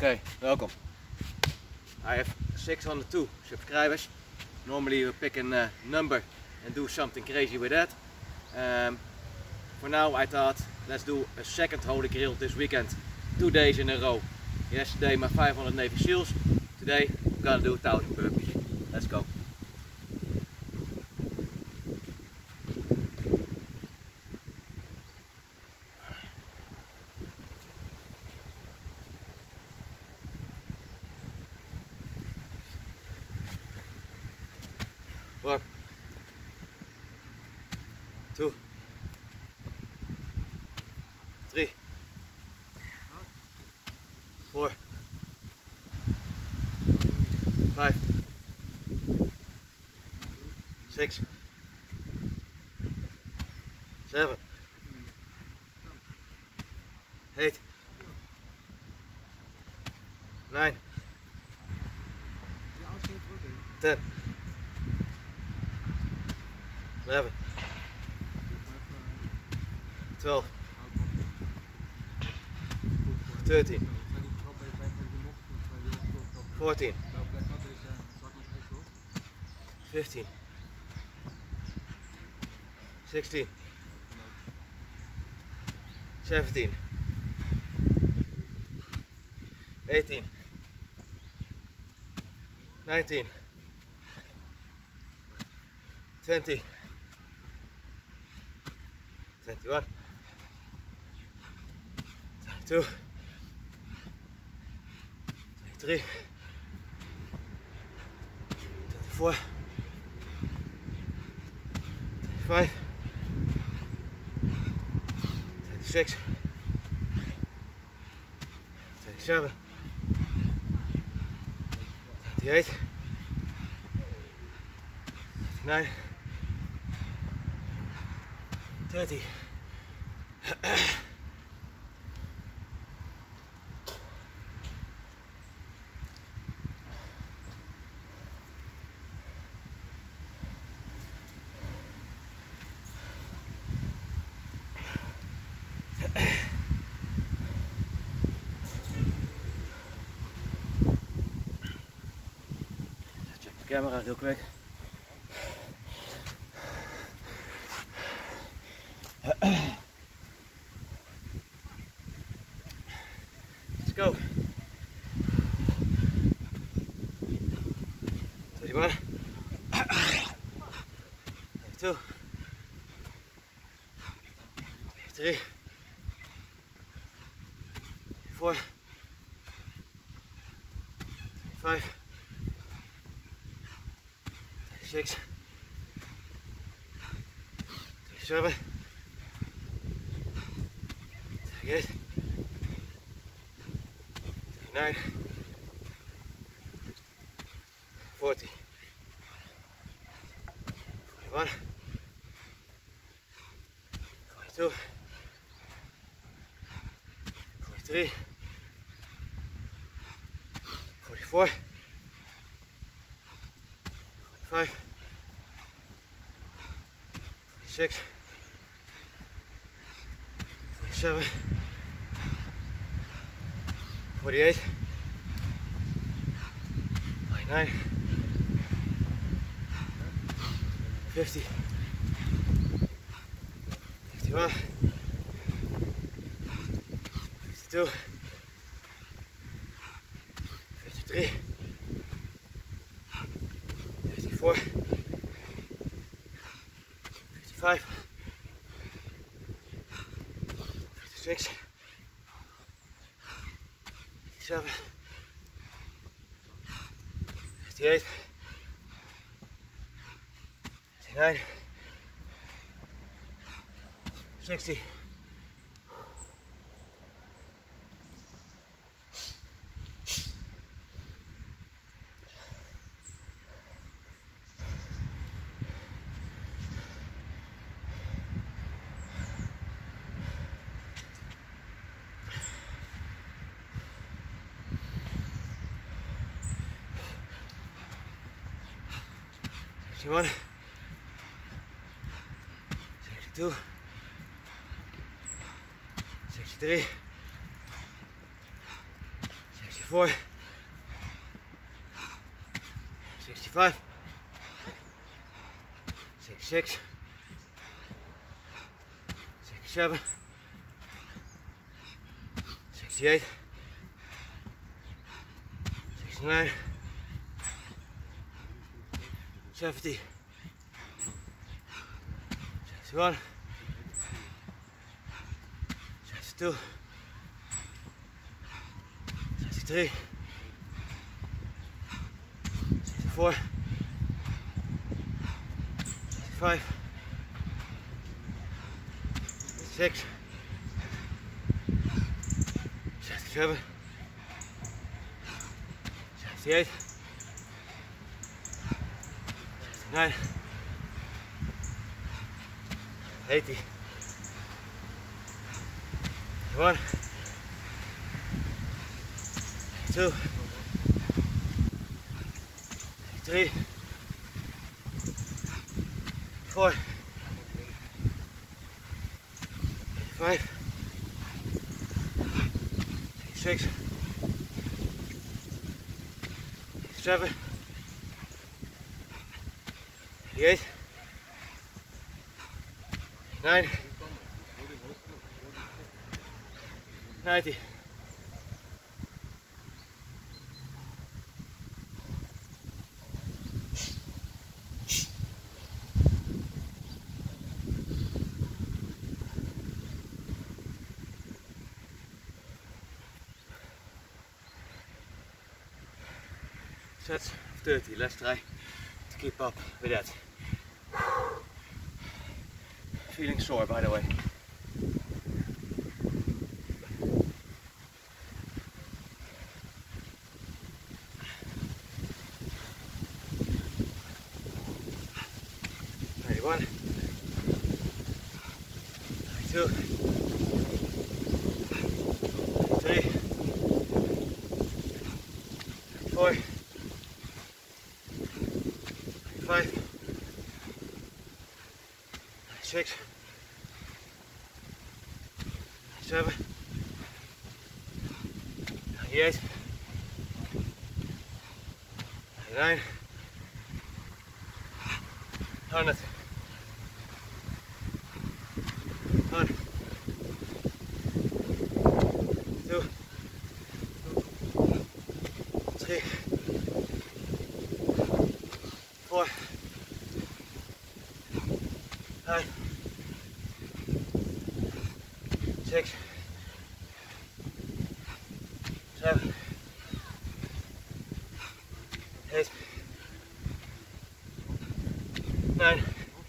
Okay, welcome. I have 602 subscribers. Normally we pick a number and do something crazy with that. For now I thought, let's do a second Holy Grail this weekend. 2 days in a row. Yesterday my 500 Navy Seals. Today we're gonna do 1000 burpees. Let's go. One, 2, 3, 4, 5, 6, 7, 8, 9, 10, 11, 12, 13, 14, 15, 16, 17, 18, 19, 20, 21, 22, 23, 24, 25, 26, 27, 28, 29, 30. Check the camera real quick. Let's go. 31, 32, 33, 34, 35, 36, 37, 38, 39, 40, 41, 42, 43, 44, 45, 46, 47, 48, 49, 50, 51, 52, 53, 54, 55, 56, 57, 58, 59, 60, 61, 62, 63, 64, 64, 65, 66, 67, 68, 69, 70, 71, 62, 63, 64, 65, 66, 67, 68, 69, 80, 81, 82, 83, 84, 85, 86, 87, 88, 89, 90. Sets of 30. Let's try to keep up with that. Feeling sore, by the way. One, 2, 3, 4, 5, 6, 7, 8, 9, 100. 1, 2, 3, 4, 5, 6, 7, 8, 9,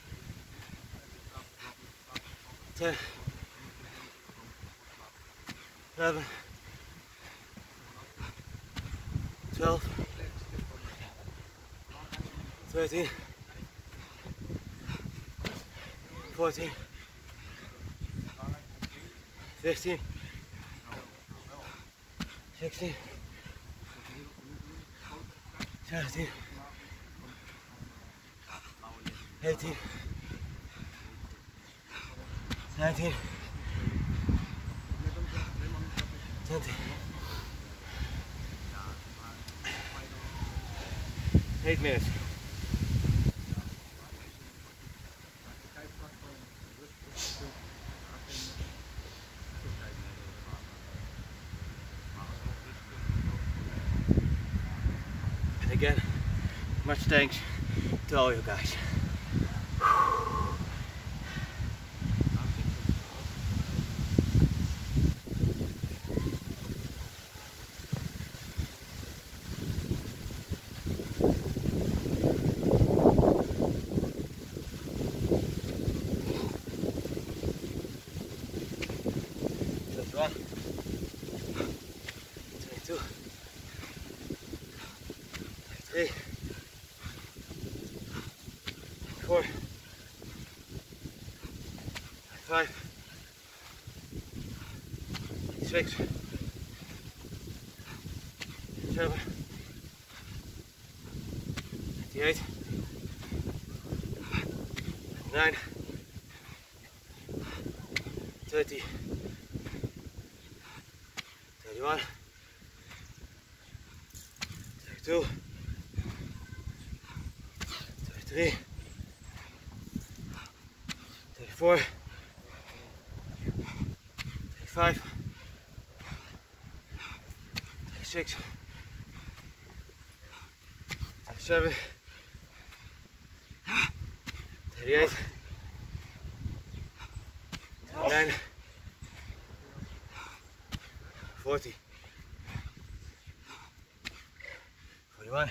10, 11, 12, 13, 14, 15, 16, 17, 18, 19, 20, 8 minutes. And again, much thanks to all you guys. One, 22, 23, 4, 5, 6, 7, 8, 9, 30, 31, 32, 33, 34, 35, 36, 37, 38, 39, 40, 41,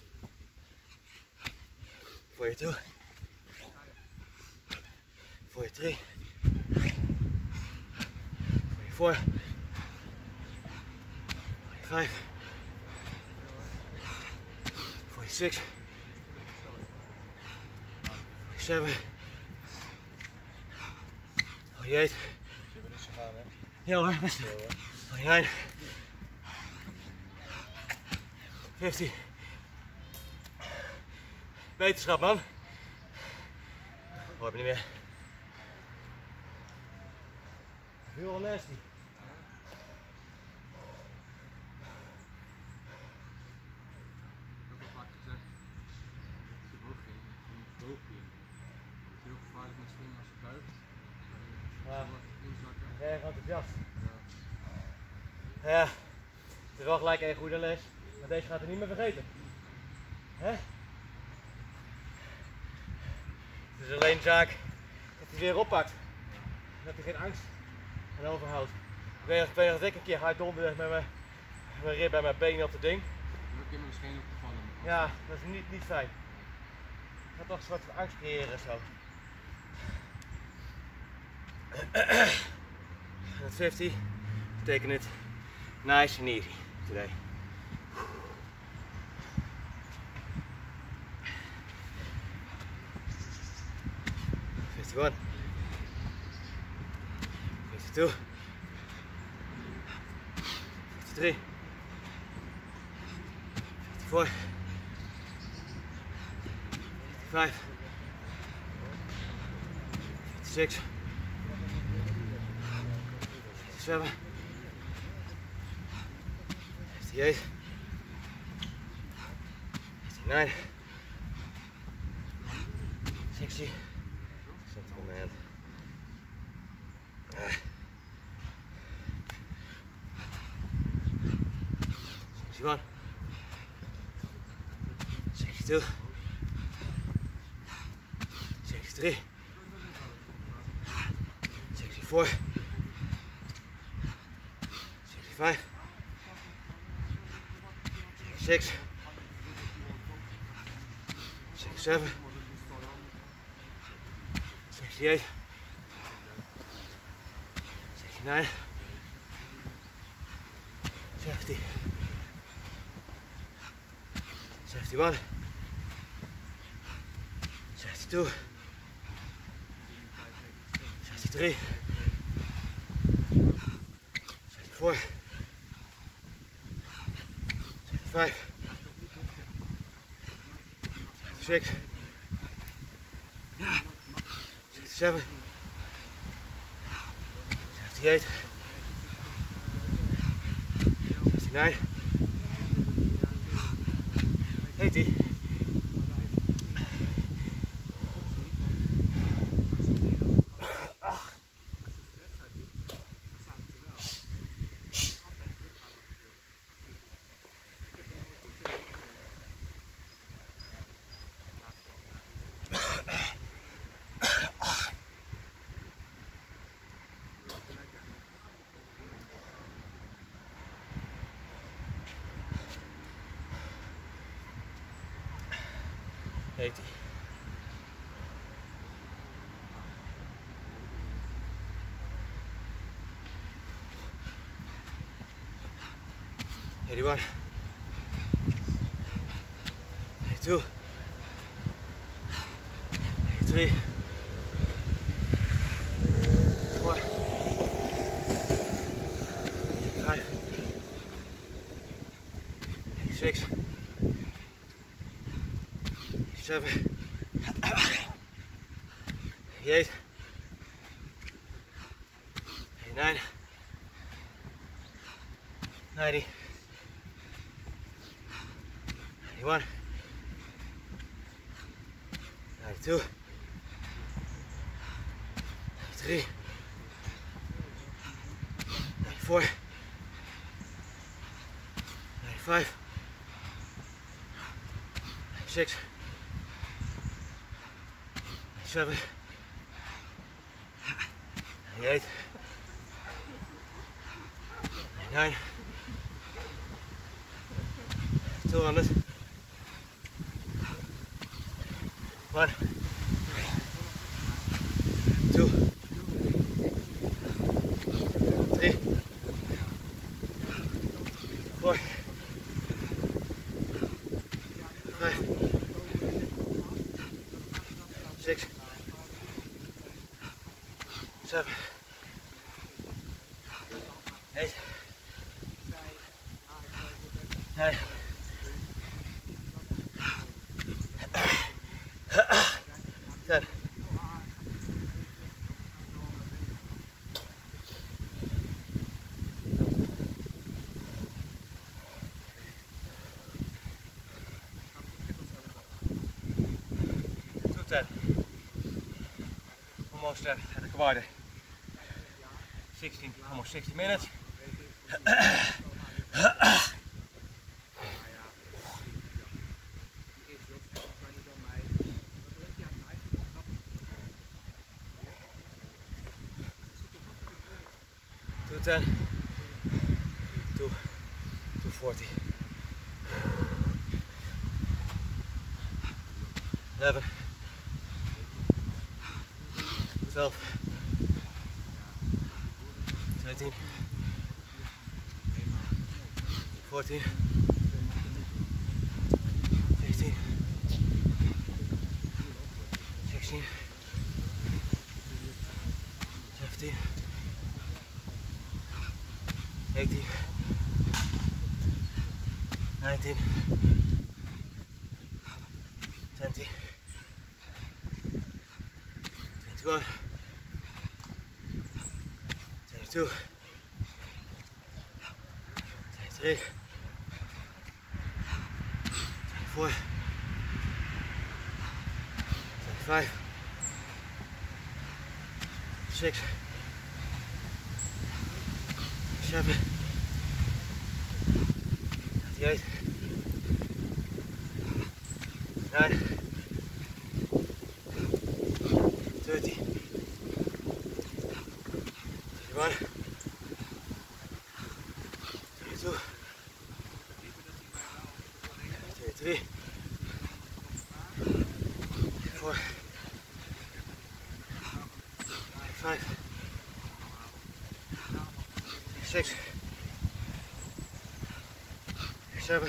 42, 43, 44, 45, 46, 47, 48, ja hoor, best. 49, 50. Wetenschap man. Hoor me niet meer. Heel nasty. Heel gevaarlijk met springen als je buigt. Ja, Inzakken. erg enthousiast. Ja, het is wel gelijk een goede les, maar deze gaat er niet meer vergeten. Hè? Het is alleen zaak dat hij weer oppakt. Dat hij geen angst aan overhoudt. Ik weet nog dat ik een keer hard donderde met mijn rib en mijn benen op het ding. Dan kun je misschien op te vallen. Ja, dat is niet fijn. Ik ga toch een soort van angst creëren zo. 150 betekent het nice and easy today. One, 52, 53, 54, 55, 56, 57, 58, 59, 60. Something on my hand. 61, 62, 63, 64, 65, 66, 67, 68, 69, 70, 71, 72, 73, 74, 75, 76, 77, 78, 69, 80. Heet hij. Heet 2, 3, 4, 5, 6, 7, 8, 9, 90, 91, 92, 93, 94, 95, 96, 97, 98, 99, 200, 1, 2, 3, 4, 5, 6, 7, 8, 9, 10. Almost at the quad. 16, almost 60 minutes. 210, 240, 11, 12, 13, 14, 15, 16, 17, 18, 19, 20, 21, 22, 23, 24, 25, 6, 7, 8, 9, 30, 31, 32, 33, 34, 35, 6, 7,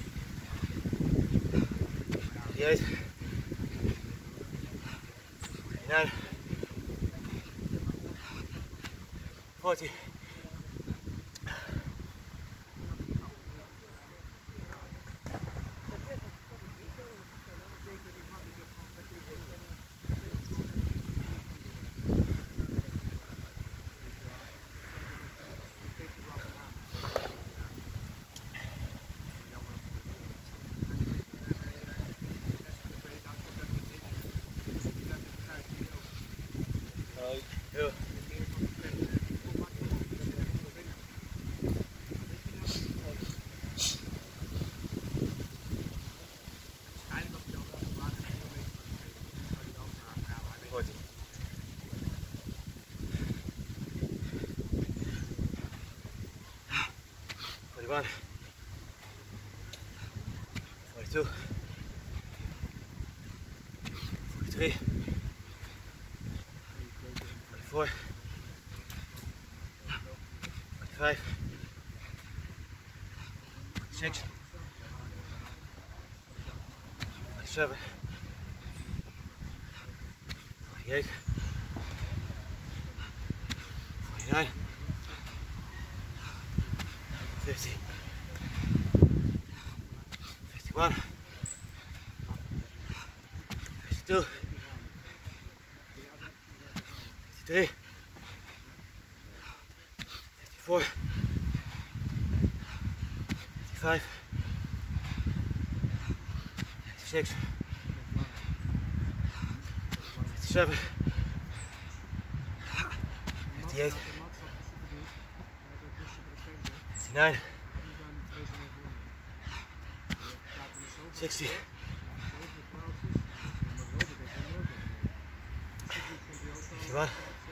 8, 9, 40. One, 42, 43, 44, 45, 46, 47, 48, 49, 50, 51, 52, 53, 54, 55, 56, 57, 58, 59, 60, 61,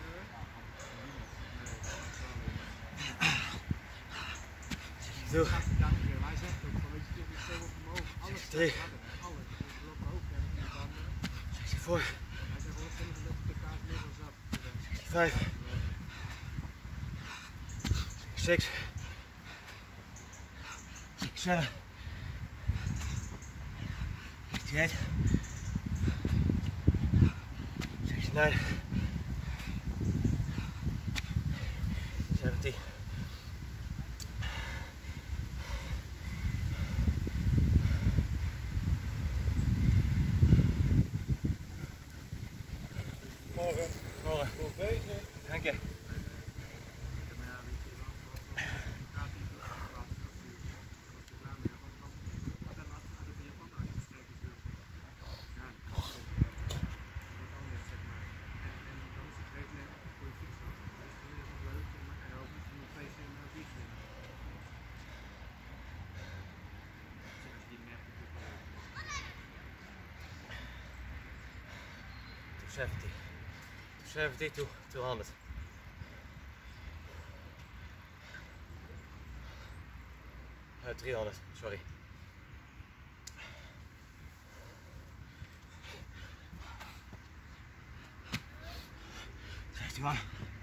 62, 63, 64, 65, 66, 67, 68, 69, 70, Morgen. morgen. Goed bezig. Dank je. To 70. 70 to 200. Uh, 300, sorry. One,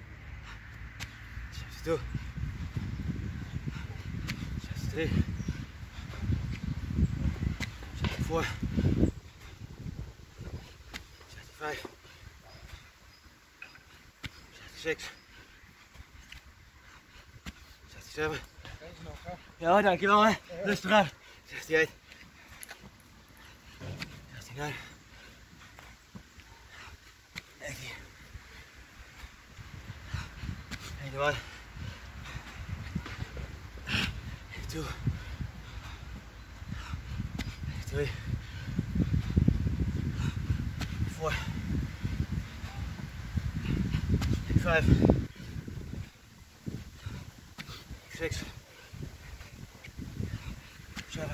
72, 73, 74, 75, 76, 77. Ja, dankjewel hè. Rustig aan. 68, 69, 80, 81, 82, 83, 84, 85, 86, 7,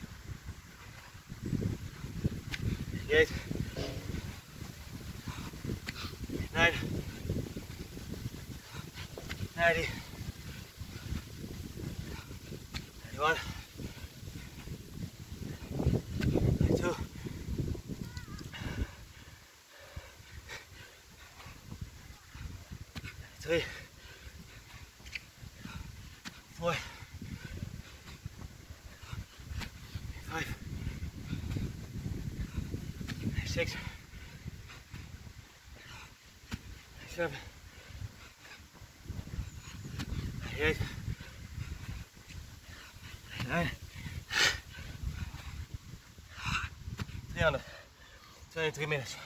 88, 9, 90, 91, 92, 93, 4, 5, 6, 7, 8, 9, 300, 23 minutes.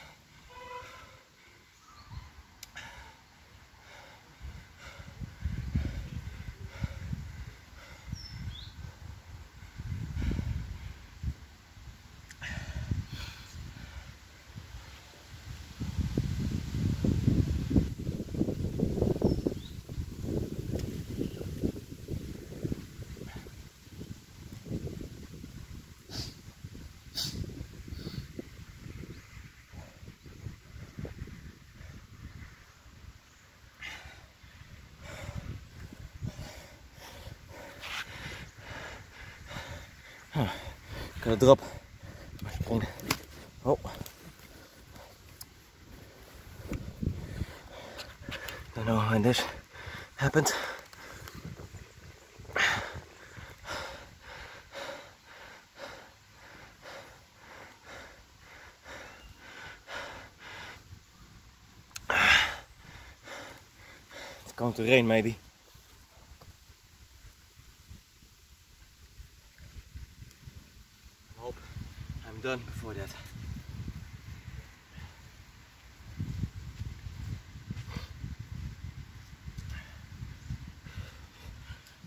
Got a drop. Oh. Don't know when this happened. It's going to rain maybe. I hope I'm done before that.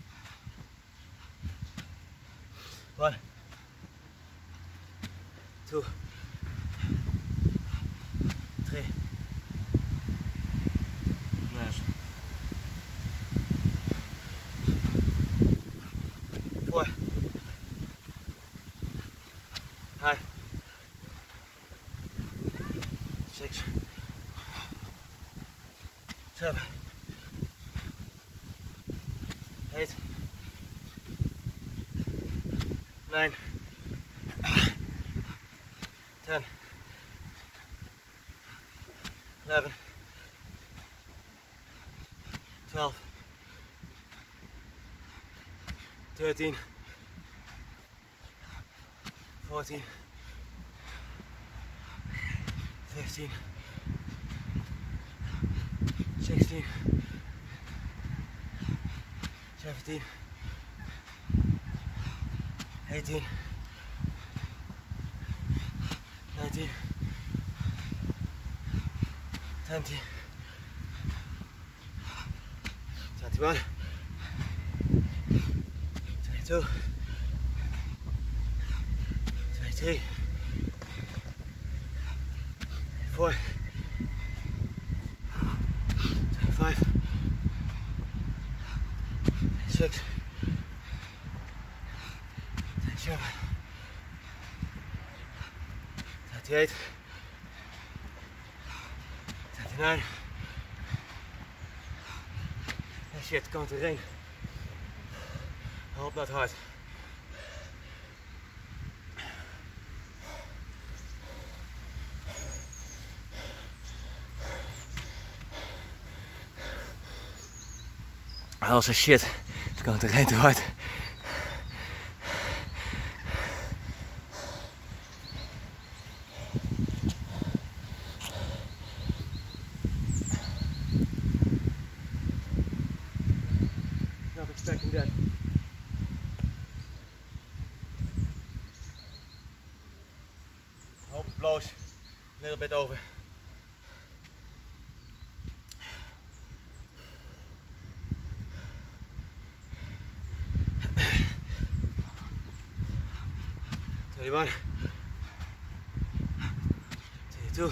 One, 2, 3, nice, 4, 5, 6, 7, 8, 9, 10, 11, 12, 13, 14, 15, 16, 17, 18, 19, 20, 21, 22, 23, 24, 25, 26, 27, 38, 39. Oh shit, komt er één. Hoop dat hard. Als een shit, het komt er één te hard. Not expecting that. Hope it blows a little bit over. One, 22,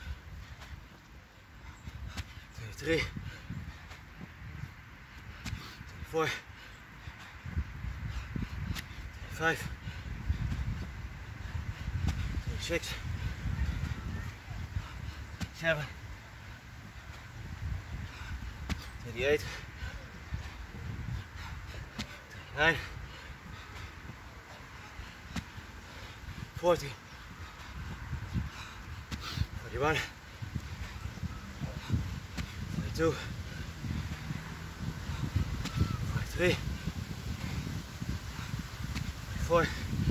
23, 24, 25, 26, 27, 28, 29, 40, 41, 42, 43, 44,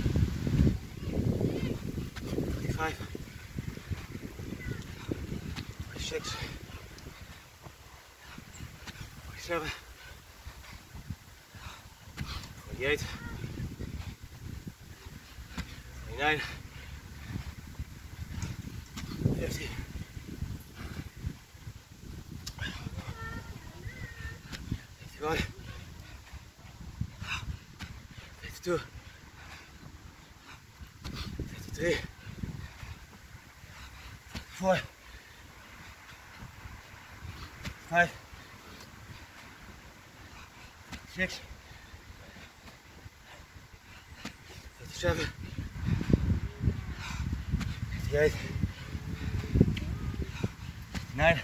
45, 46, 47, 48, 49, 50, 51, 52, 53, 4, 5, 6, 57, 58, 59,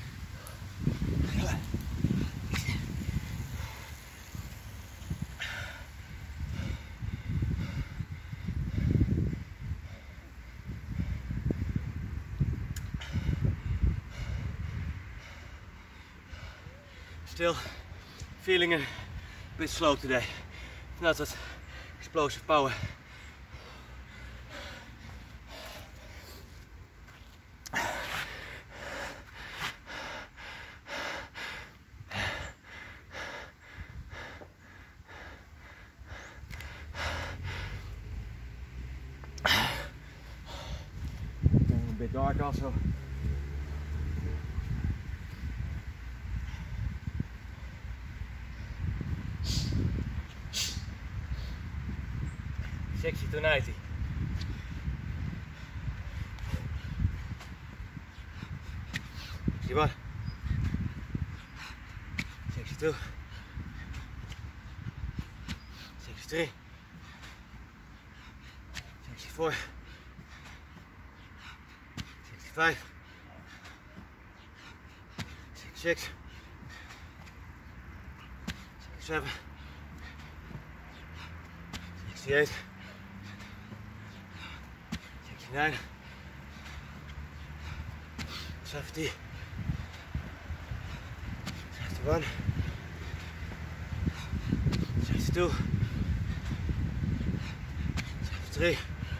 still feeling a bit slow today. Not that explosive power. A bit dark also. $60 to $90. 61, 62, 63, 64, 65, 66, 67, 68, 69, 70, 71, 72, 73,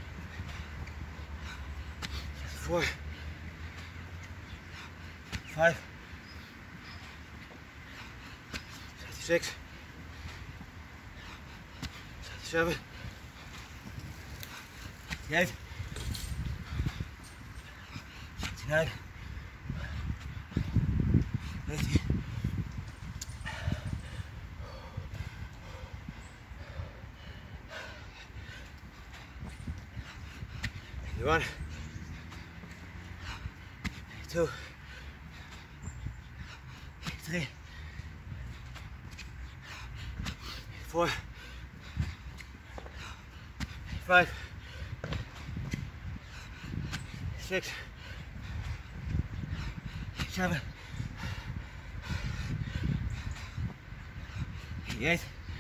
74, 5, 76, 77, 78, 79, 80, 81, 82, 83, 84, 85, 6, 7, 88,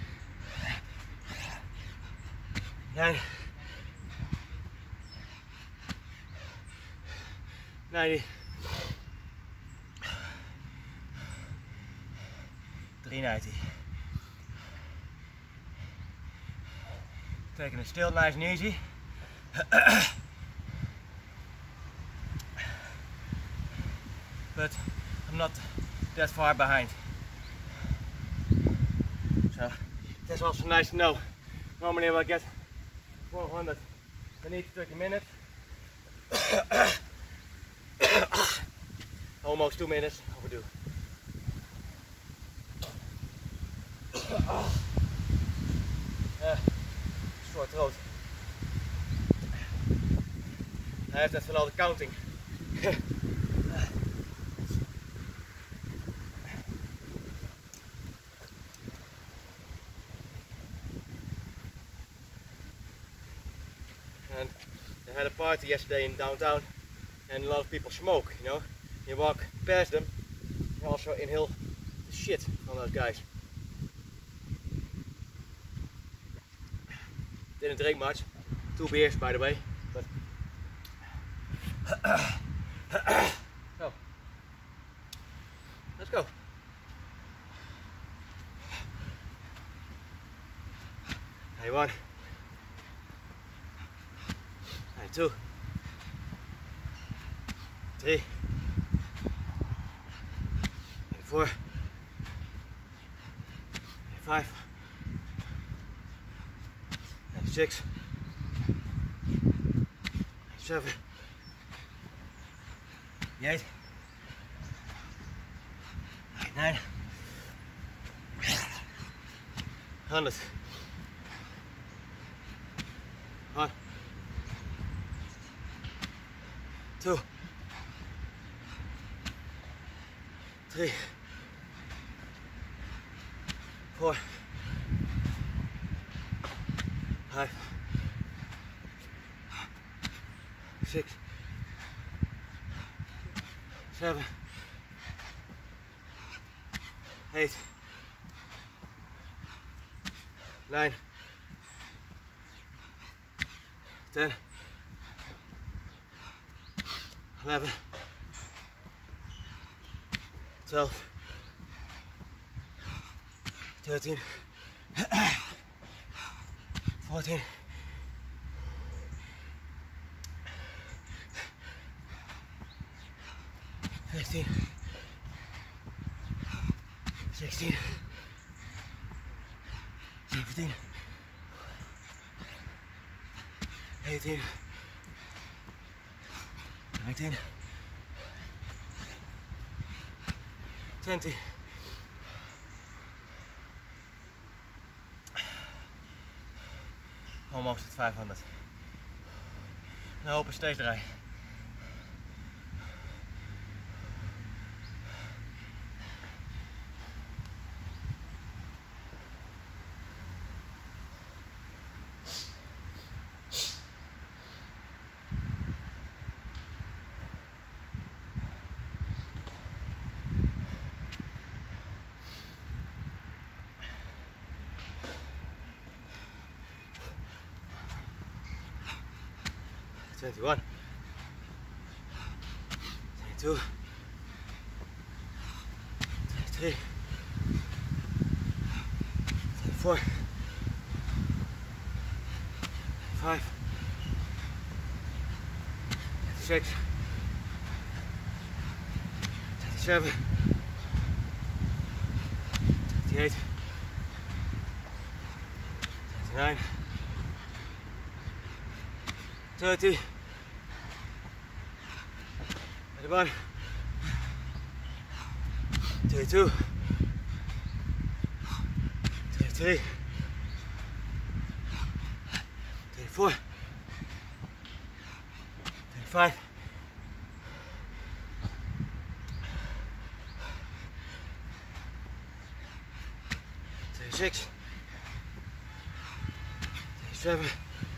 9, 90, 390. Taking it still nice and easy. But I'm not that far behind. So that's also nice to know. Normally I get 400 in each 30 minutes. Almost 2 minutes overdue. Sore throat. Hij heeft net van al de counting. And they had a party yesterday in downtown, and a lot of people smoke, you know. You walk past them, you also inhale the shit from those guys. Didn't drink much, 2 beers by the way, but so let's go. 91, 92, 3, 94, 95, 96, 97, 98, 99, 100, 1, 2, 3, 4, 5, 6, 7, 8, 9, 10, 11, 12, 13, 14, 15, 16, 17, 18, 19, 20. Almost at 500. Een open steeds draaien. 21, 22, 23, 24, 25, 26, 27, 28, 29, 30, 31, 32, 33, 34, 35, 36, 37,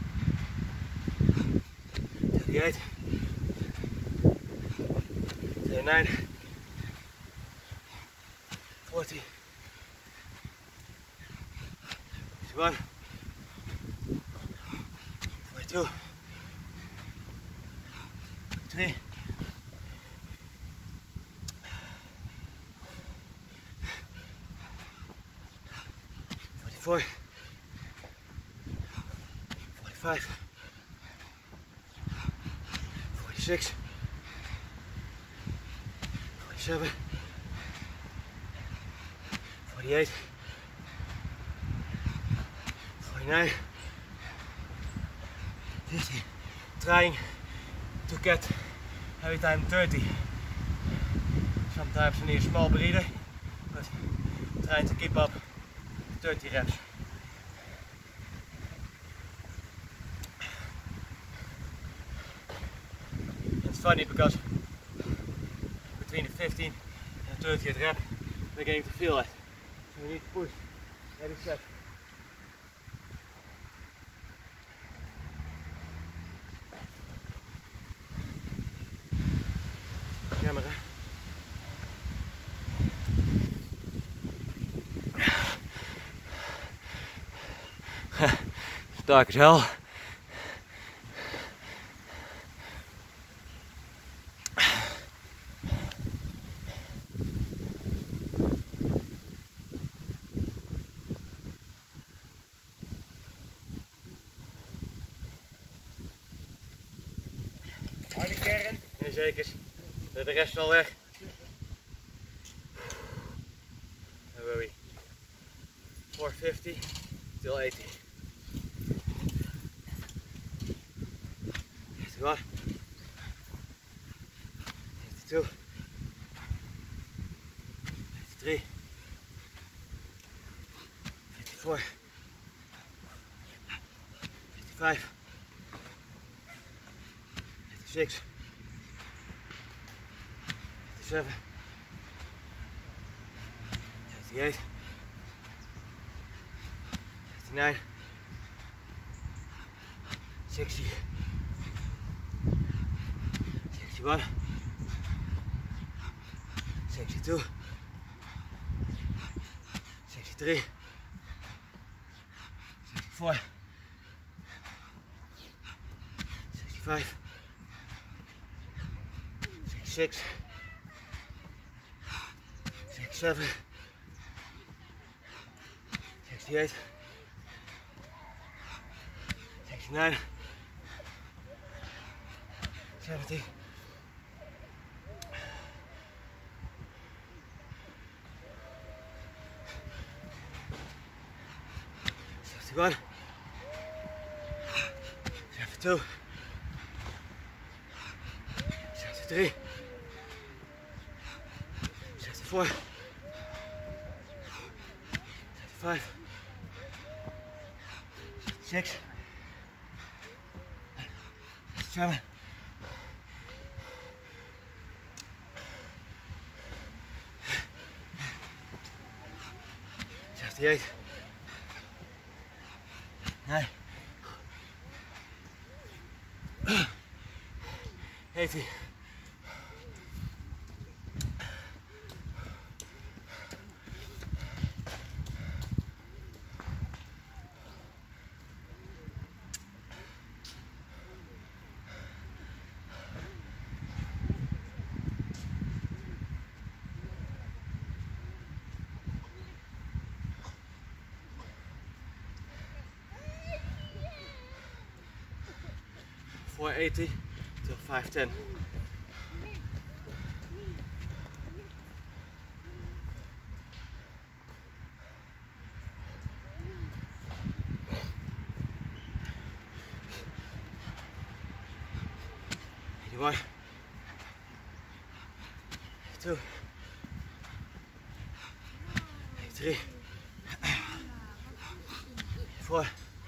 38, 39, 40, 41, 42, 43, 44, 45, 46, 47, 48, 49, 50, trying to get every time 30. Sometimes I need a small breather, but trying to keep up 30 reps. It's funny because between the 15th and 30th rep, we're getting to feel it. So we need to push every set. Camera. It's dark as hell. Harde kern. Jazeker. De rest al weg. Where were we? 450 till 80. 51, 52, 53, 54, 55, 56, 57, 58, 59, 60, 61, 62, 63, 64, 65, 66, 67, 68, 69, 70, 61, 72, 73, 64, 75, 66, 67, 68, 9, 80, 91, 480 till 510. One, 2, 3, 4,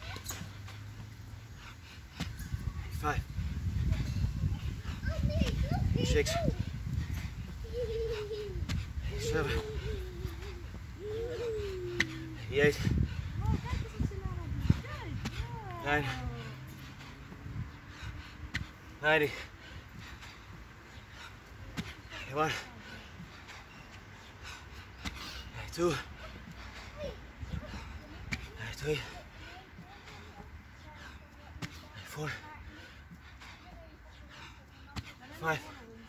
5, 6, 7, 8, 9, 90. 1, 2, 3, 4, 5,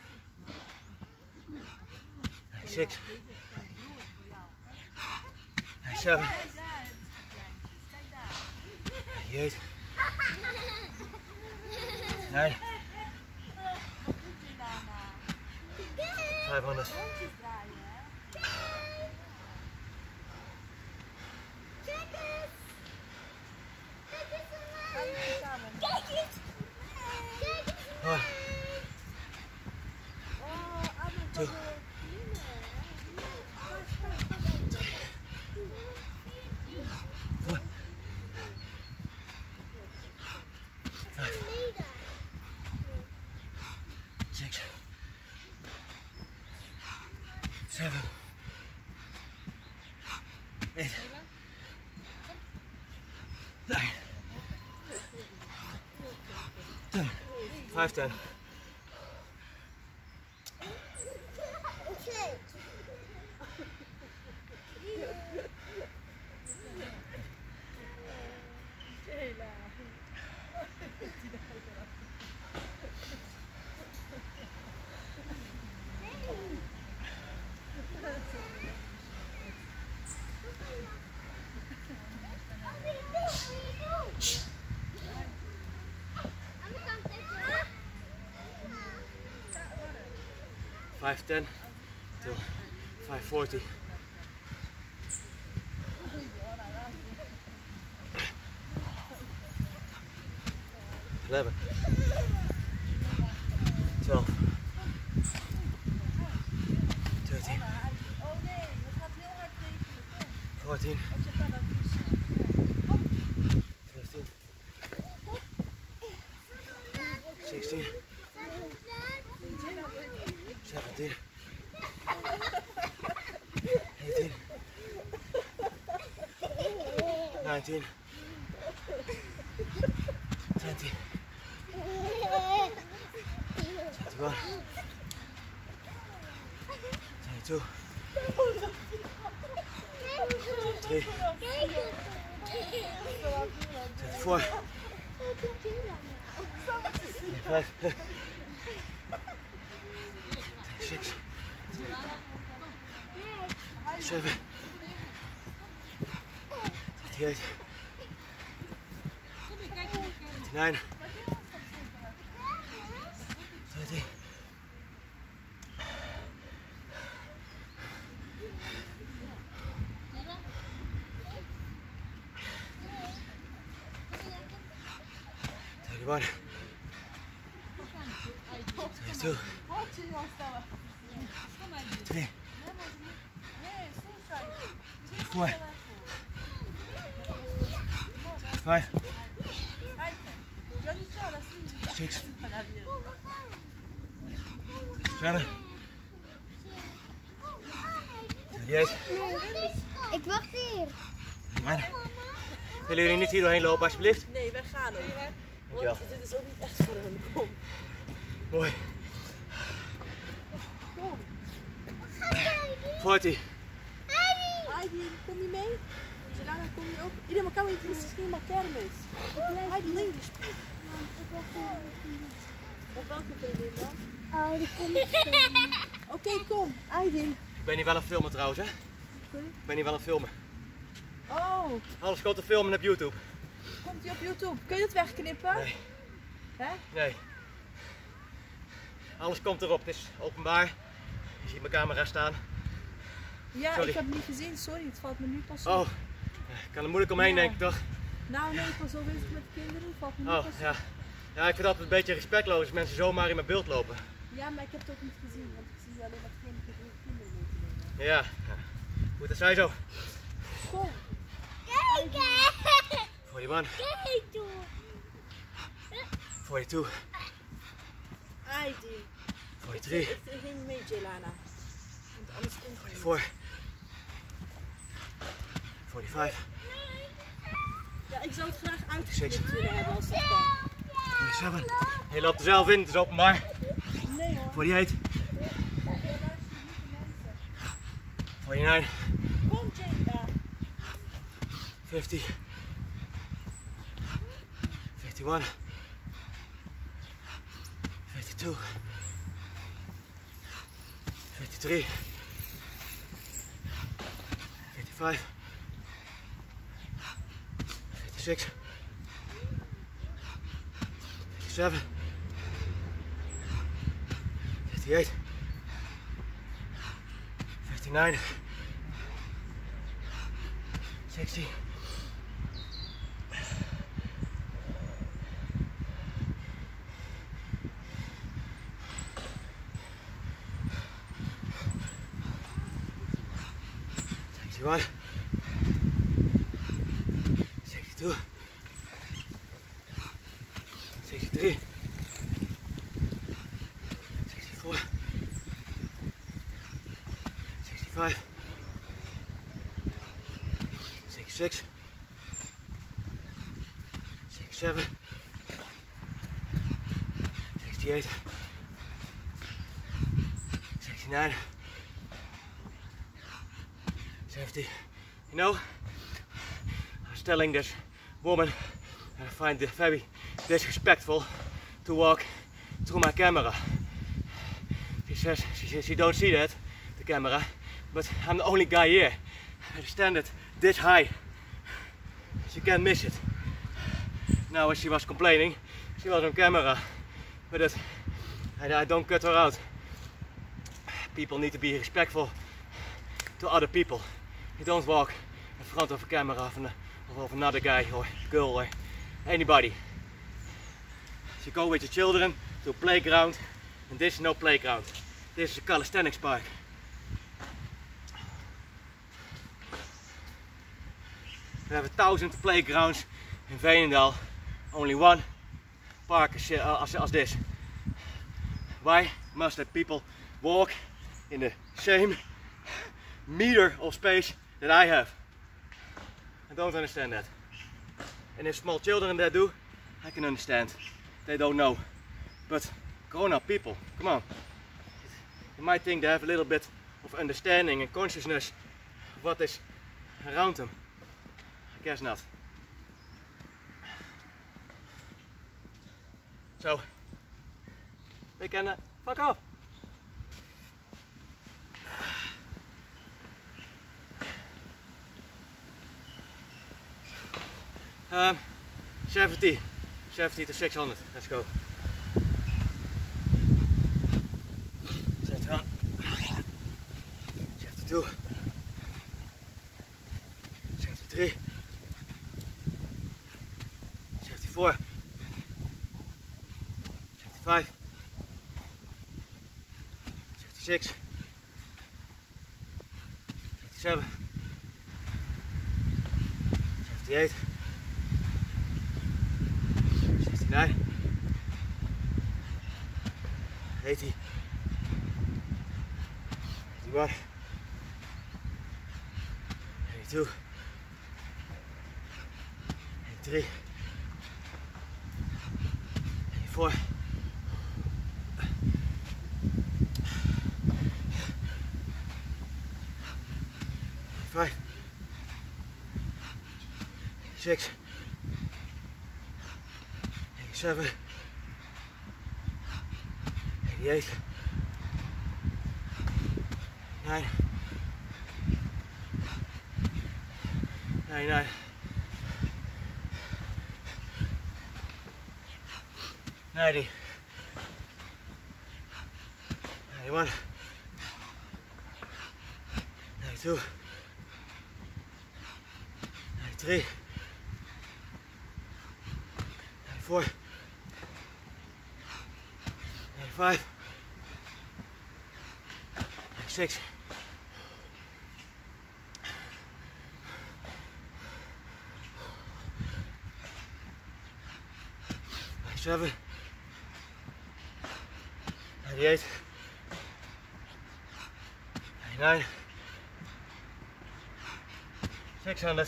6, 7, 8, 9, 500. One, 2, 4, 5, 6, 7, 8, 9, 10, 510. $510 till $540. $11, $12, $13, $14, $15, $16, $17, $18, $19, $20, $21, $22, $23, $24, $25, $26, $27, $28, $29, $30, $31, $32, $33, $34, $35, $36, $37, $38. Ik wacht hier. Willen jullie niet hier doorheen lopen alsjeblieft? Nee, wij gaan ook. Dankjewel. Want dit is ook niet echt voor hem. Kom. Mooi. Kom. 40. Heidi, kom je mee? Zelana, kom je ook? Iedereen kan niet, misschien maar kermis. Heidi, neem de spier. Wat welke vriendin dan? Oh, die komt niet. Oké, kom. Heidi. Ik ben hier wel aan het filmen trouwens, hè? Ik ben hier wel aan het filmen. Oh, Alles komt te filmen op YouTube. komt hij op YouTube? Kun je het wegknippen? Nee. Hè? Nee. Alles komt erop, het is openbaar. Je ziet mijn camera staan. Ja, Sorry. ik heb het niet gezien, sorry, het valt me nu pas Oh, op. ik kan er moeilijk omheen Ja. denk ik toch? Nou nee, ik was al bezig met de kinderen, het valt me nu Oh, pas op. ja. Ja, ik vind het altijd een beetje respectloos als mensen zomaar in mijn beeld lopen. Ja, maar ik heb het ook niet gezien, want ik zie alleen maar geen kinderen mee te nemen. Ja, goed, dat zei zo. Kom, Kijk! 41, Kijk toe! 42, Heidi. 43, Ik ging mee, Jelana. Want anders komt hij niet. 44, 45, Ja, ik zou het graag 46. uitgeknipt willen hebben als het kan. 47. Je loopt er zelf in, het is openbaar. Nee hoor. 48, 49, Kom, Jela. 50, 51, 52, 53, 55, 56, 57, 58, 59, 60, 61, 62, 63, 64, 65, 66, 67, 68, 69, 70. You know, I was telling this woman I find it very disrespectful to walk through my camera. She says she don't see that, the camera, but I'm the only guy here. I stand it this high. She can't miss it. Now as she was complaining, she was on camera, but I don't cut her out. People need to be respectful to other people. You don't walk in front of a camera of another guy or girl or anybody. You go with your children to a playground, and this is no playground. This is a calisthenics park. We have 1,000 playgrounds in Veenendaal. Only one park as this. Why must the people walk in the same meter of space that I have? I don't understand that. And if small children that do, I can understand. They don't know. But grown-up people, come on. You might think they have a little bit of understanding and consciousness of what is around them. I guess not. So, they can fuck off. Um, 70 to 600, let's go. 71, 72, 73, 74, 75, 76, 77, 78, 69, 80, 81, 82, 83, 84, 85, 86, 87, 88, 9, 99, 90, 90, 91, 92, 93, 94, 95, 96, 97, 98, 99, 600,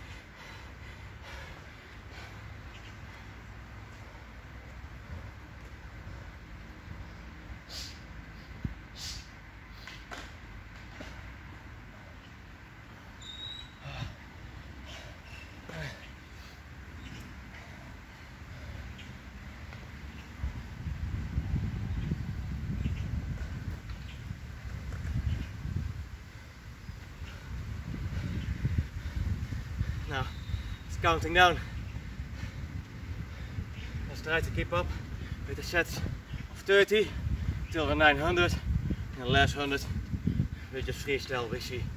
now it's counting down. Let's try to keep up with the sets of 30 till the 900 and the last 100 with just freestyle we see.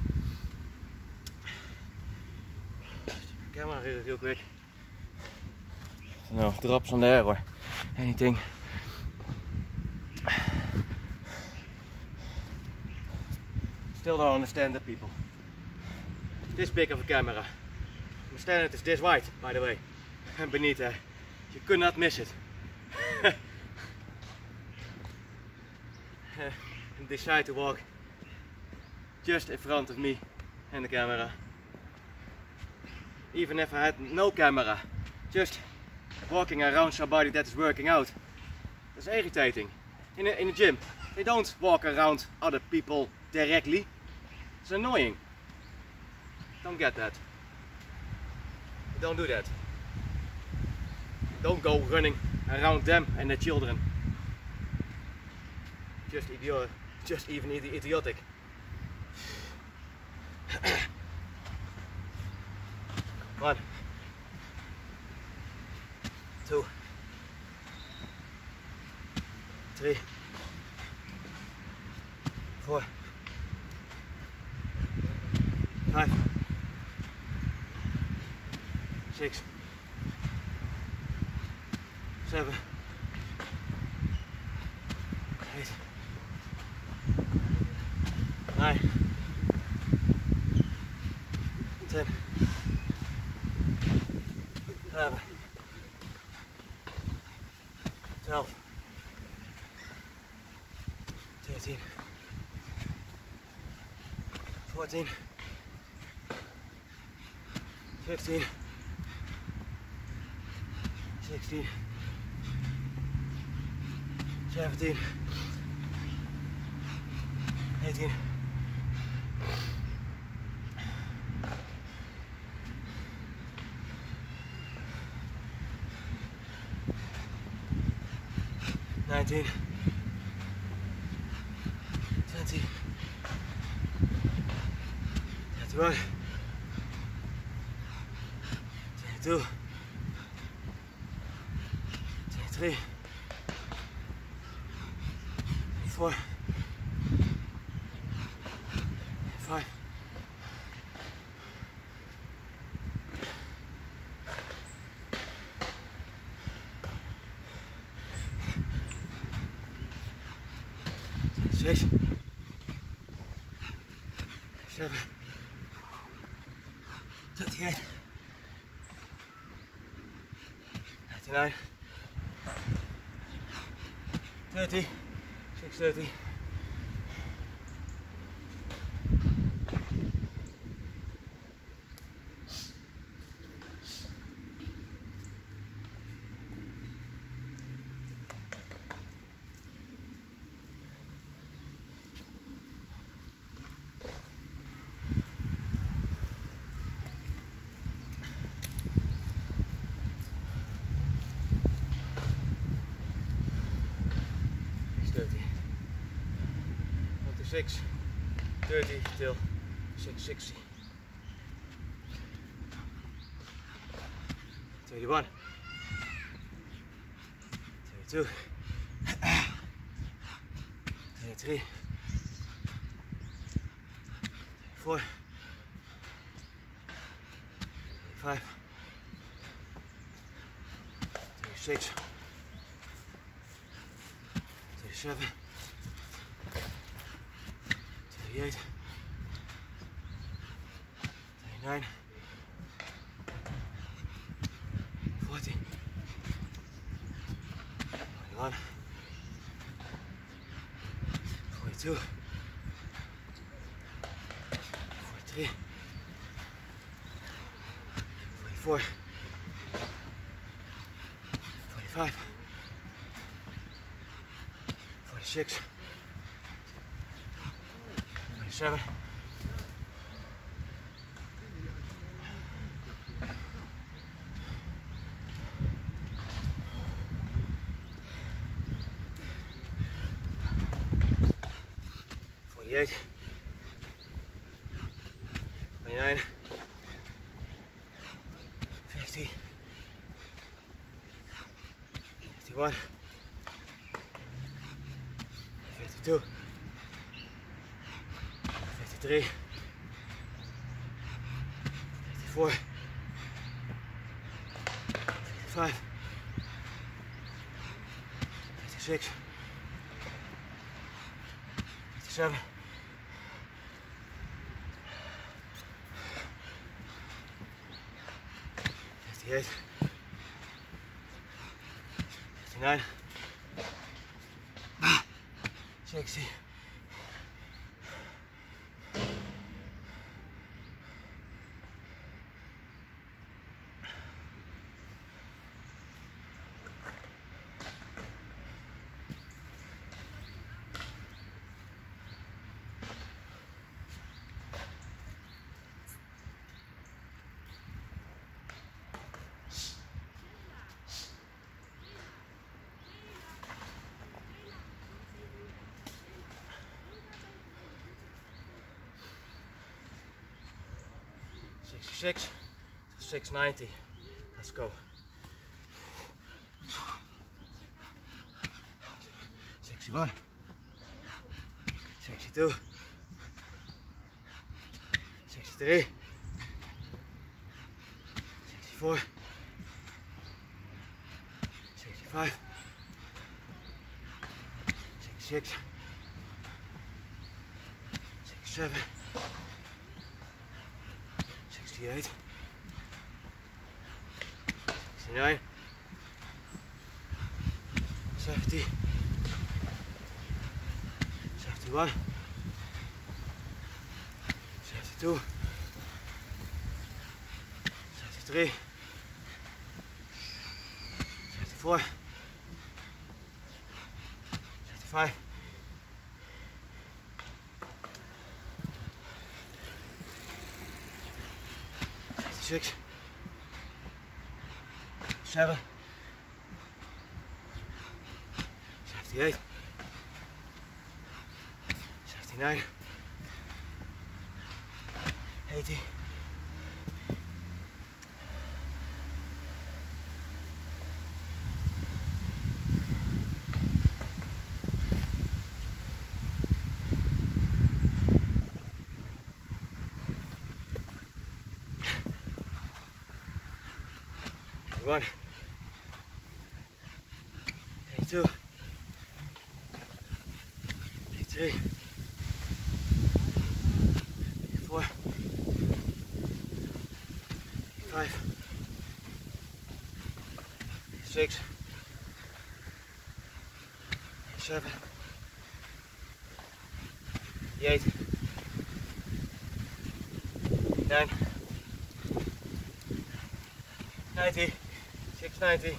Camera real quick. No drops on there or anything. Still don't understand the people. This big of a camera. The standard is this wide, by the way, and beneath there. You could not miss it. And decide to walk just in front of me and the camera. Even if I had no camera, just walking around somebody that is working out. That's irritating. In a gym, they don't walk around other people directly. It's annoying. Don't get that. Don't do that. Don't go running around them and the children. Just even idiotic. One, 2, 3, 4, 5, 6, 7, 8, 9, 10, 11, 12, 13, 14, 15, 16, 17, 18, 19, 20, 21, 22, 23, 24, 25, 26, 27, 28, 29, 30, 6:30. Up to 6:30 till 6:60. 21, 42, 33, 34, 35, 36, 37, 38, 39, 40, 41, 42, 43, 44, 45, 46, 47, 48, 49, 50, 51, 52, 53, 54, 55, 56, 57, 58, 59, 60, 66, 690. Let's go. 61, 62, 63, 64, 65, 66, 67, 68, 69, 70, 71, 72, 73, 74, 75, 76, 7, 78, 79, 80, 81, 82, 83, 84, 85, 86, 87, 88, 89, 90, 690.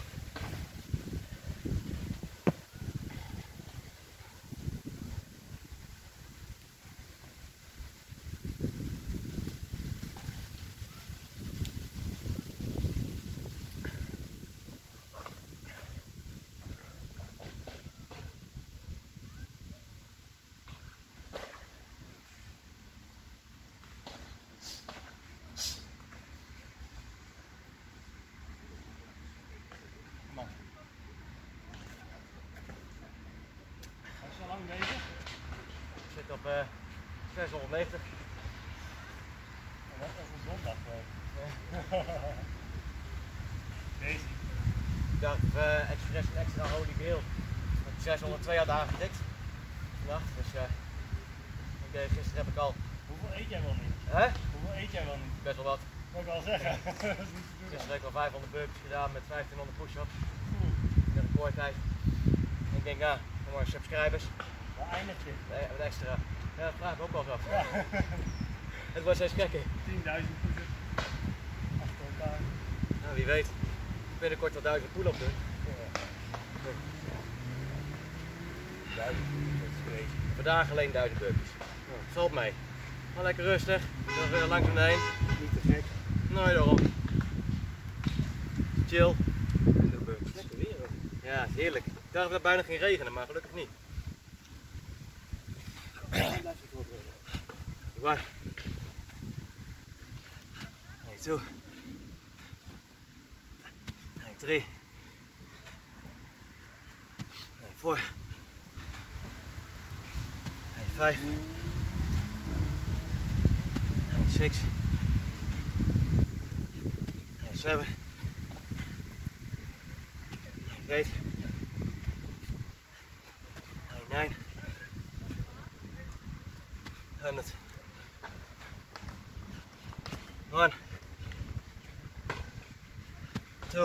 690. Dat is een zondag wel. Deze. Ik dacht expres een extra holy grail. Dat ik 602 had aangetikt. Vannacht, dus gisteren heb ik al. Hoeveel eet jij wel niet? Hè? Hoeveel eet jij wel niet? Best wel wat. Dat wil ik al zeggen. Dat is niet te doen. Gisteren heb ik al 500 burpees gedaan met 1500 push-ups. In de recordtijd. En ik denk, ja, kom maar subscribers. Waar eindigt je? Wat extra. Ja, dat vraag ik ook wel eens af. Ja. Het wordt steeds gekker. 10.000 push-ups achter elkaar. Nou, wie weet. Binnenkort wel 1000 pull-ups doen. 1000, dat is crazy. Vandaag alleen 1000 burpees. Valt mee. Maar lekker rustig. Dan weer langzaam heen. Niet te gek. Nee, daarom. Chill. En de burpees. Lekker weer ook. Ja, heerlijk. Ik dacht dat het bijna ging regenen, maar gelukkig niet. Dan blijft het wel weer. Waar? Nee, 2. Nee, 3. Nee, 4. Nee, 5. Nee, 6. Nee, 7. Nee, 8. Nee, 9. 100. 1. 2.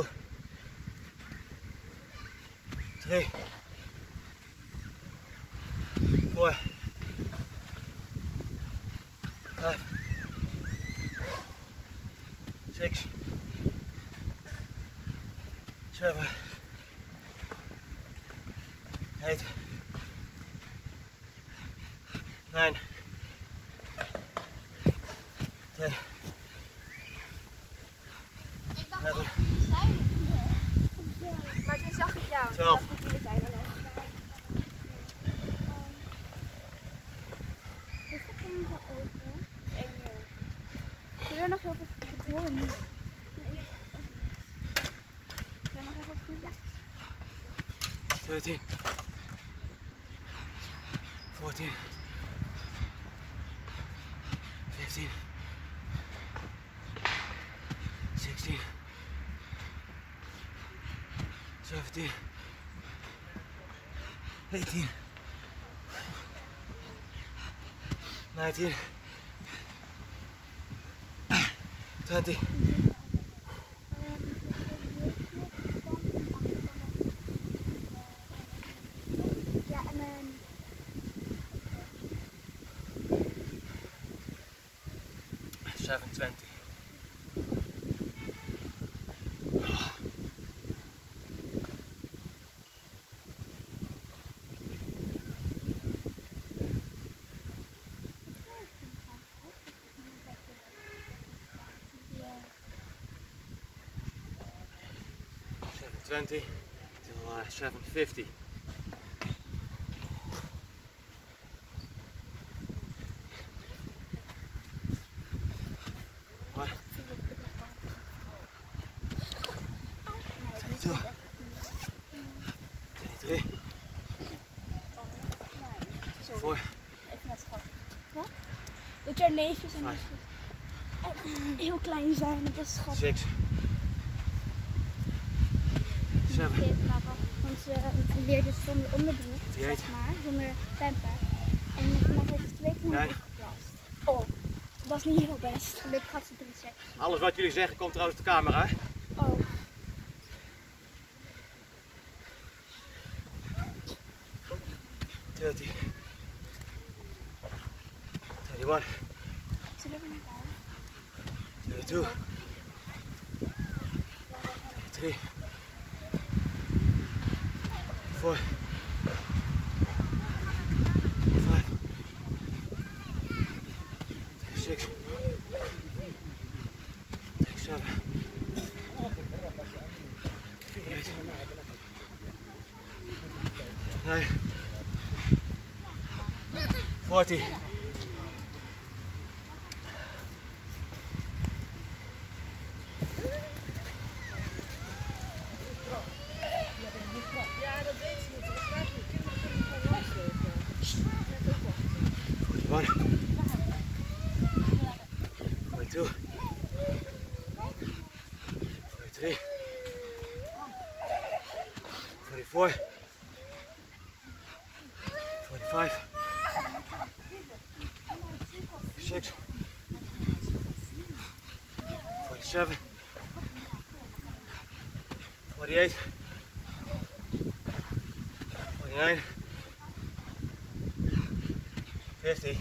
3. 4. 5. 6. 7. 8. 9. 10. Ik dacht 11. dat het zijn. Maar toen zag ik jou. 12. Dat het zijn dan ook. Is dat dan nog open? Ik wil nog heel veel gedwongen. Ik wil nog even goed. Ja. 13. 14. 15. 16. 17. 18. 19. 20. Ja, en 720. $720 till $750. One, 22, 23, 4, even net schat. Wat? Dat jouw neefjes en Vijf. neefjes heel klein zijn, dat is schattig. 6, 7, Want ze leert dus zonder onderbroek, zeg maar, zonder pamper. En vanaf heeft ze 2 keer Nee. geplast. Oh, dat is niet heel best. Gelukkig had ze 3 seks. alles wat jullie zeggen komt trouwens op de camera. Hè? Oh. 30, 31, Zullen we naar buiten? 32, 33, 4, 5, 6, 7, 8, 9, 40. Ja, dat weet ze niet. Dat staat niet. Kinderen kunnen gewoon langslopen. 41, 44, 45, 46, 47, 48, 49, 50,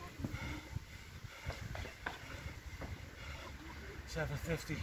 750,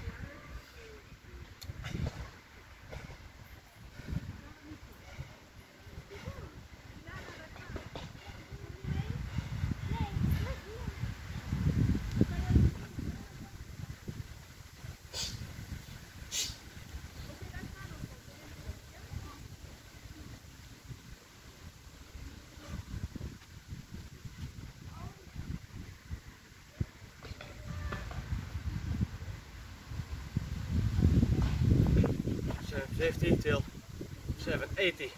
750 till 780.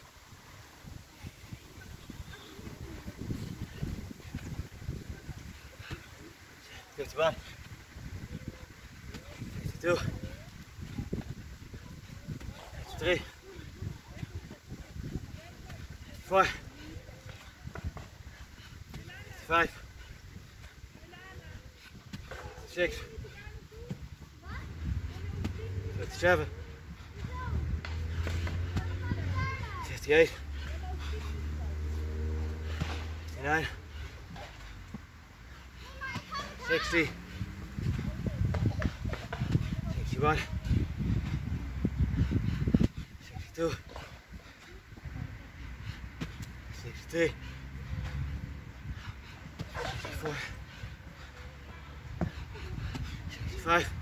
51, 52, 53, 54, 55, 56, 57, 58, 59, 60, 61, 62, 63, 64, 65,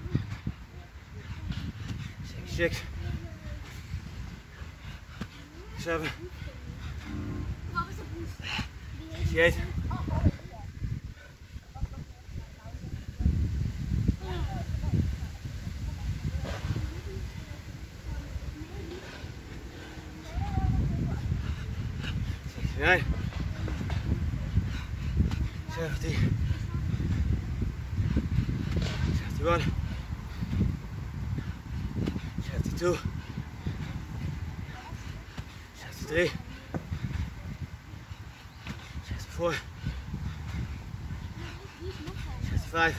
66, 67, 68, 69, 70, 71, 72, 73, 74, 75,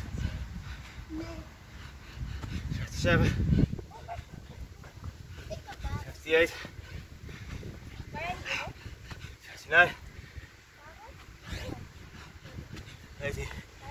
77, 78, 79, 80,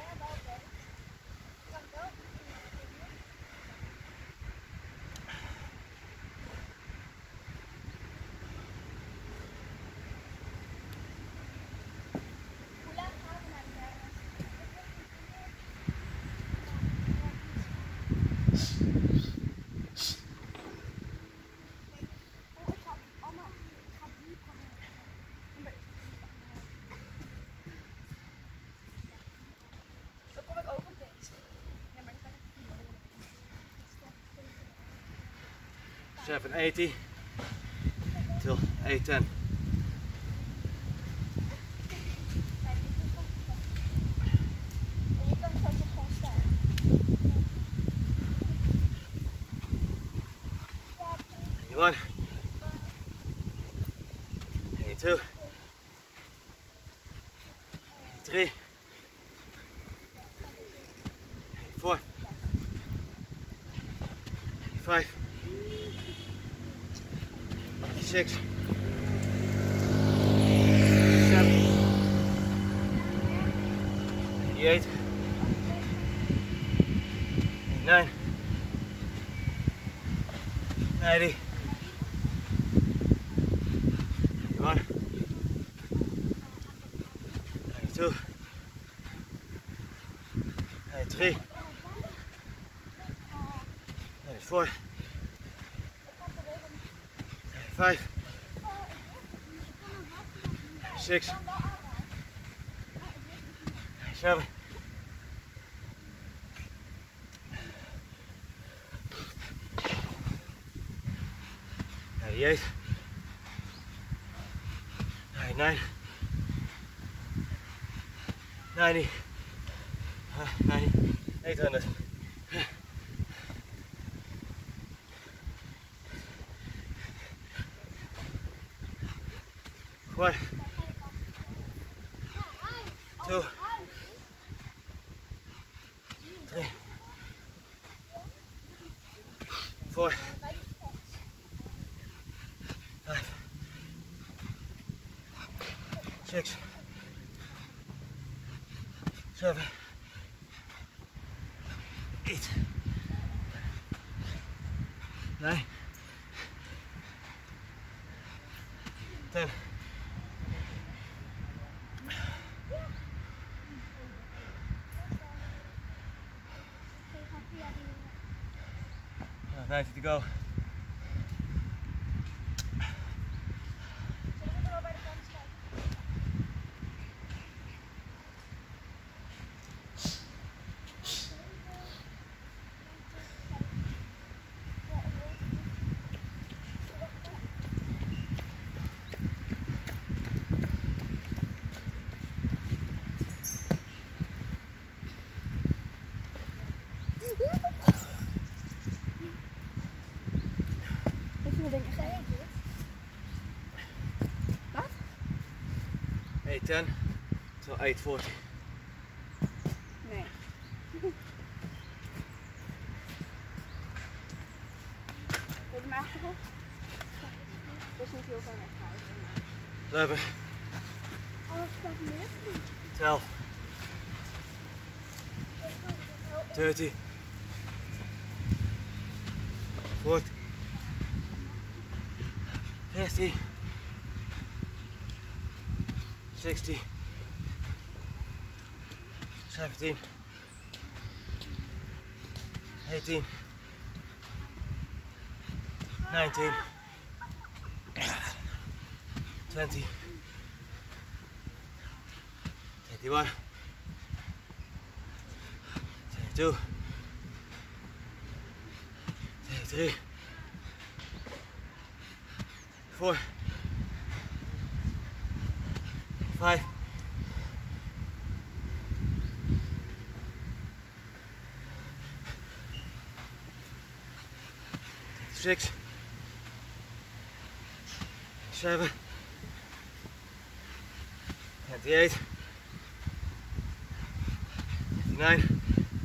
780 till 810. One, 82, 83, 84, 85, 86, 87, 88, 89, 90, 91, 92, 93, 94, 95, 96, 97, 98, 99, 90, 90, 800. 1, 2, 3, 4, 5, 6, 7, 8, 9, 10. Nou, 50 to go. Wat? 8:10 till 8:40. Nee. Wil je maar achterop? Dat is niet heel ver weg. 11, Alles staat mis. 12, 13, 14, 15, 16, 17, 18, 19, 20, 21, 22, 23, 4, 5, 6, 7, 28, 29,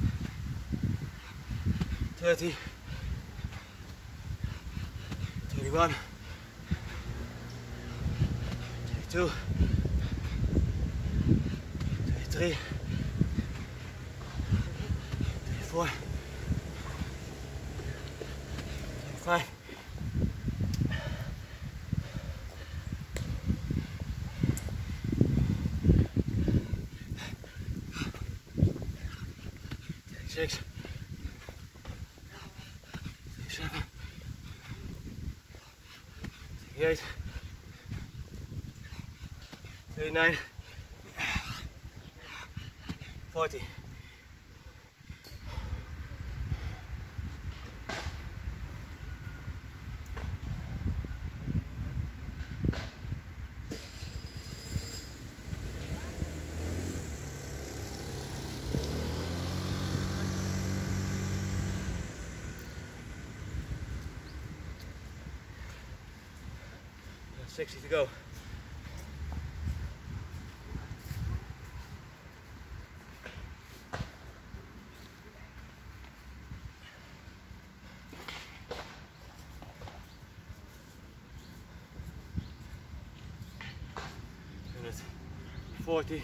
30, 31, 32, 33, 34, 35, 36, 37, 38, 39, 40. That's 60 to go. Minute 40.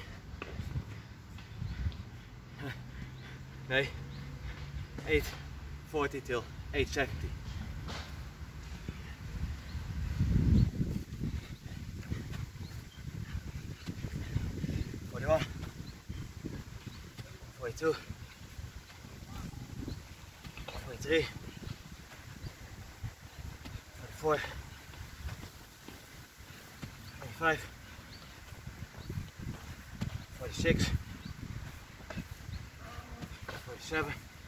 Nee, 8:40 till 8:70. Forty-one, 42, 43, 44, 45, 46, 47,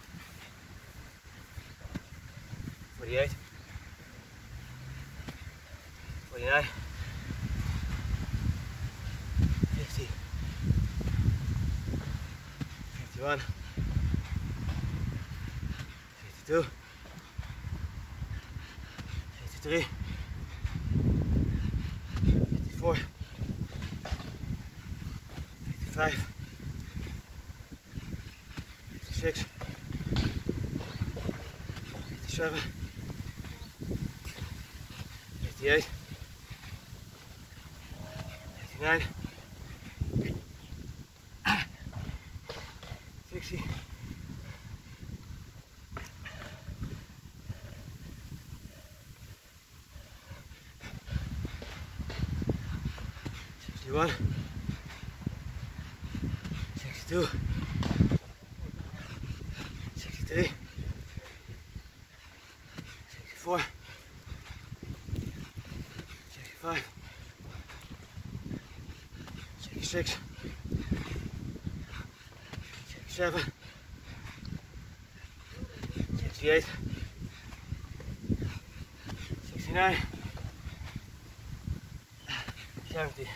48, 49, 50, 51, 52, 53, 54, 55, 56, 57, 58, 59, 60, 61, 62, 63, 64, 65, 66, 67, 68, 69, 70.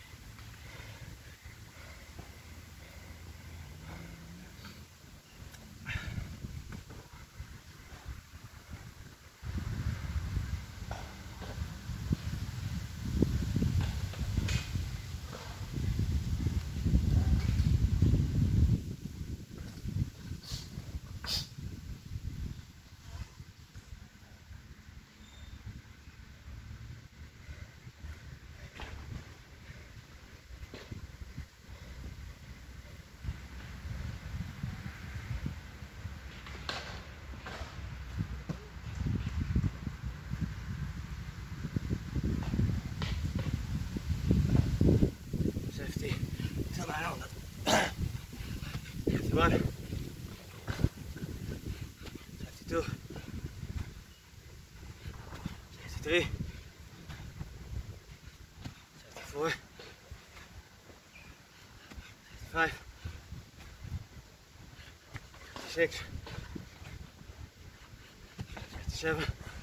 Till 900. 51, 52, 53, 54, 55, 56, 57,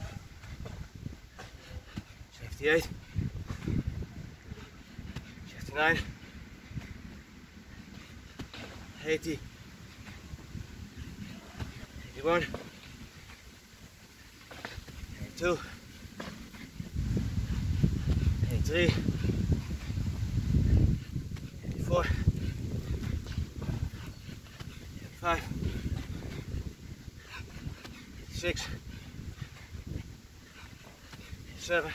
58, 59, 80, 81, 82, 83, 84, 85, 86, 87,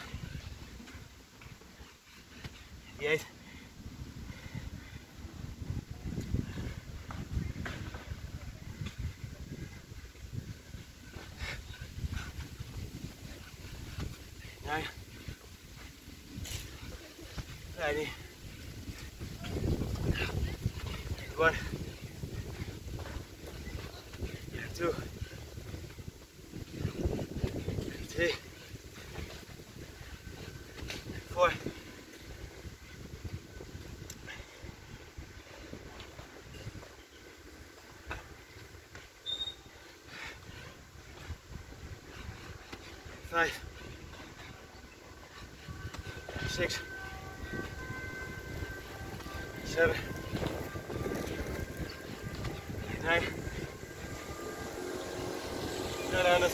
88, 9, 90, 81, 82, 83, 4, 5, 6, 7, 9, 900.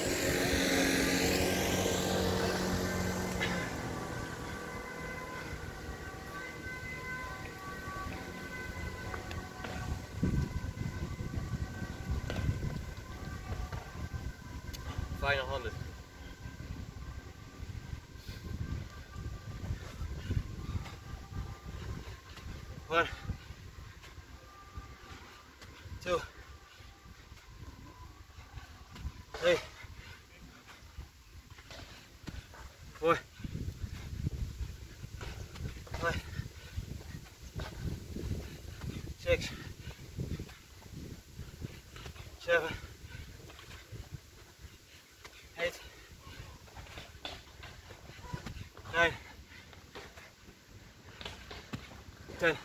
Final 100. 1, 2, 3, 4, 5, 6, 7, 8, 9, 10.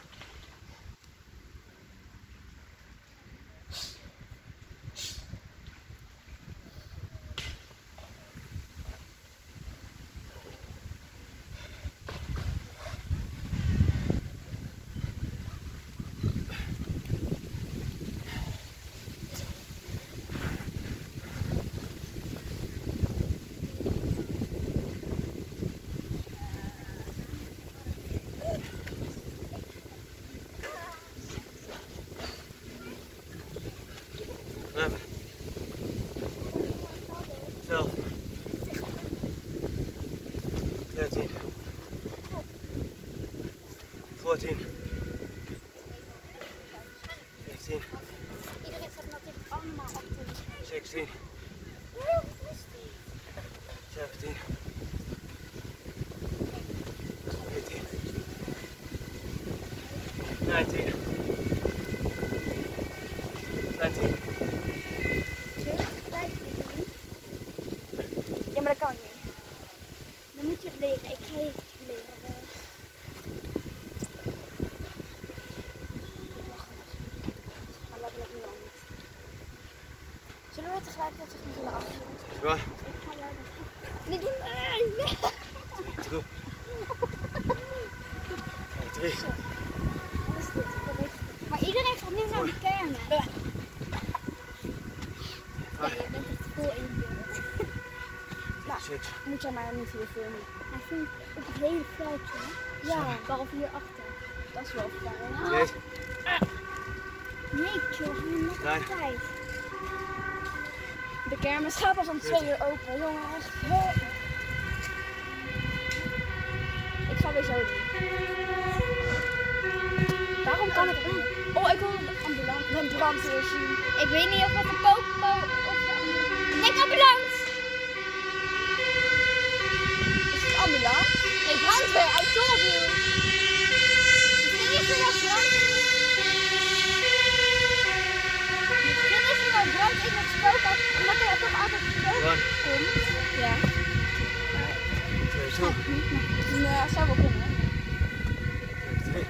13, 14, 15, Iedereen staat natuurlijk allemaal achter de scherm. 16, 17, 18, 19, 20. Ja, maar dat kan niet. Dan moet je het leren. Ik ga je leren. Maar dat lukt nu al niet. Zullen we tegelijkertijd zich moeten afdoen? Ja. Ik ga jou dat. Nee, doe nee! Doe. 3. Wat is dit? Maar iedereen gaat nu naar de kermis. Ja, je bent echt vol in beeld. Nou, 6. moet jij maar niet weer filmen. Hij vindt op het hele veldje. Ja, behalve hierachter. Dat is wel fijn. 8. Nee, chill, we hebben nog Nee. tijd. De kermis gaat pas om 2 uur open, jongens. Ik ga weer zo doen. Waarom kan het niet? Oh, ik wil een brandweer zien. Ik weet niet of het een popo of een... Denk ambulance! Is het ambulance? Nee, brandweer, I told you! Misschien is er wel brand. Misschien is er wel brand in het spookhuis, omdat er toch altijd spook komt. Ja. 2 zo. Nee, zou wel kunnen. 3.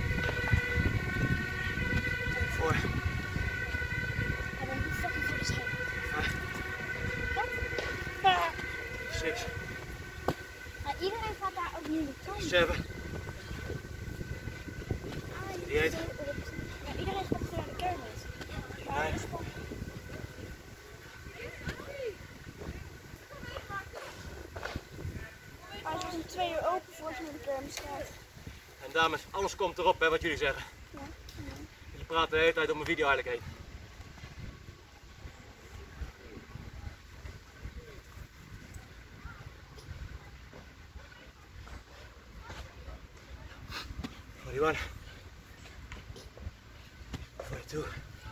4. Hij bent niet fucking voor de scherm. 6. Maar iedereen gaat daar ook nu de kant. 7. 8. Ja, iedereen gaat naar de kermis. Maar 9. hij is om 2 uur open voor ze naar de kermis gaat. En dames, alles komt erop hè, wat jullie zeggen. Ja. Jullie praten de hele tijd om mijn video eigenlijk heen. Forty-one. 42.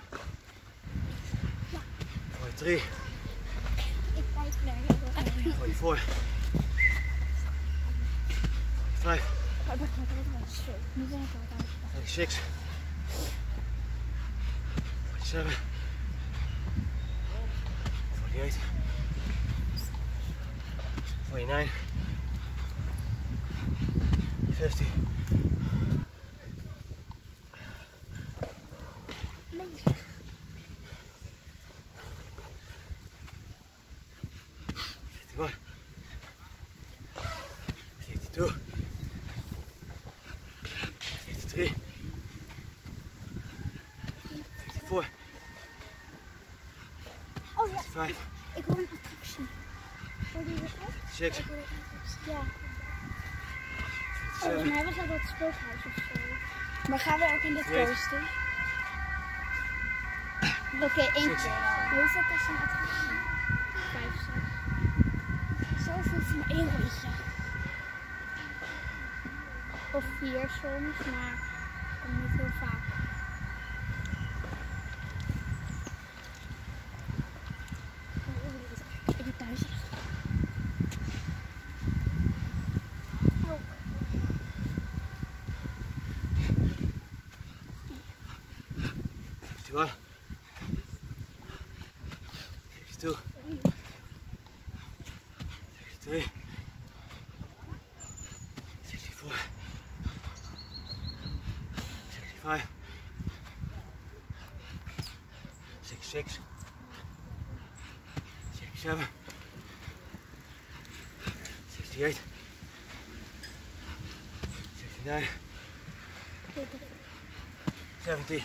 43. Ik kijk naar 44. 45. Nu ben ik al aan het 46. 47. 48. 49. 50. 51. 52. 53. 54. Oh ja, 55. ik hoor een attractie. Hoor je dat? 56. Ik hoor een attractie. Ja. Oh, en hij was al dat spookhuis of zo. Maar gaan we ook in dit Nee. coaster? Oké, één keer. Hoeveel kost een attractie? 5, 6. Zoveel voor maar 1 rondje. Of 4 soms, maar niet heel vaak. Ik ben thuis. Oh. 51. 52. 63. 64. 65. 66. 67. 68. 69. 70.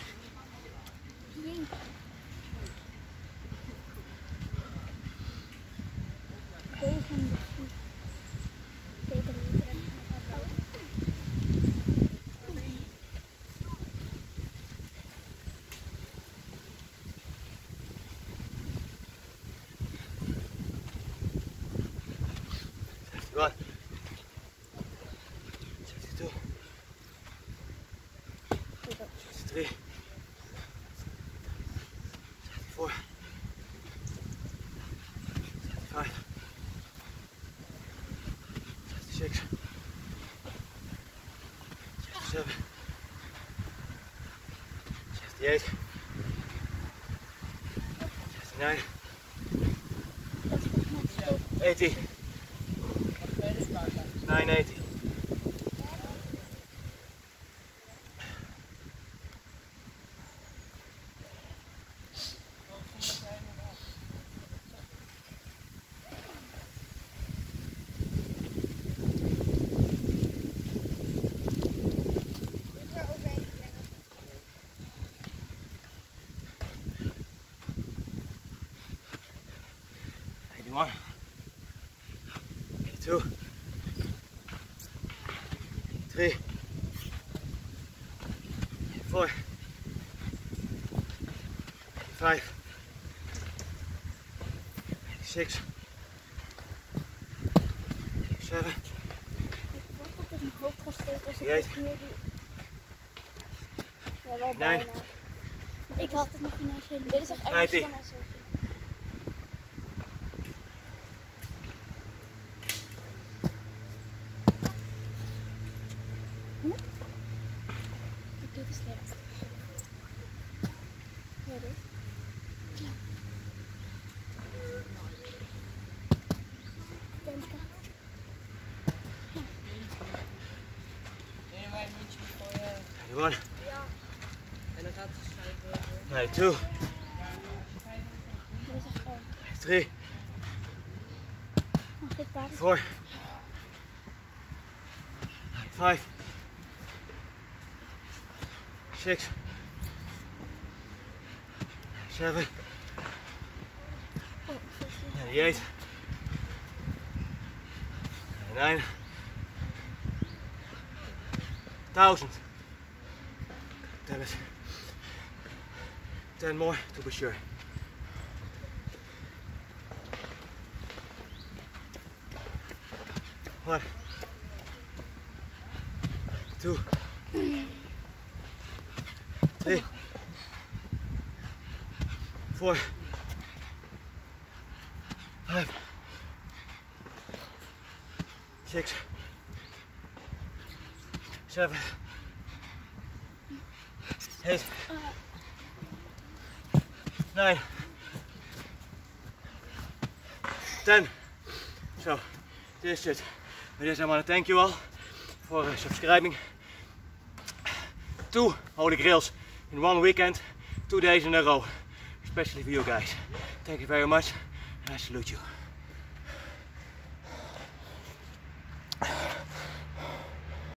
6, 7, 68, 69, 80, 980. One, 2, 3, 4, 5, 6, 7, Wat op mijn hoofd gesteekt als ik Jeet. hier die... Ja, wel Nee. bijna. Ik had het nog niet eens helemaal. Dit is echt 90. van ons. Dit is sterk. Ja, dit. Ja. Denk ik. Neem wij een muntje voor je. 91, En dan gaat het schrijven. 92, Dit is echt gewoon. 3, Mag dit paard? 4, 5, 6, 7, Oh, 98, 99, 1000. Damn it. 10 more to be sure. One, 2, 3, 4, 5, 6, 7, 8, 9, 10. So, this is it. With this I want to thank you all for subscribing. 2 holy grails in one weekend, 2 days in a row, especially for you guys. Thank you very much and I salute you.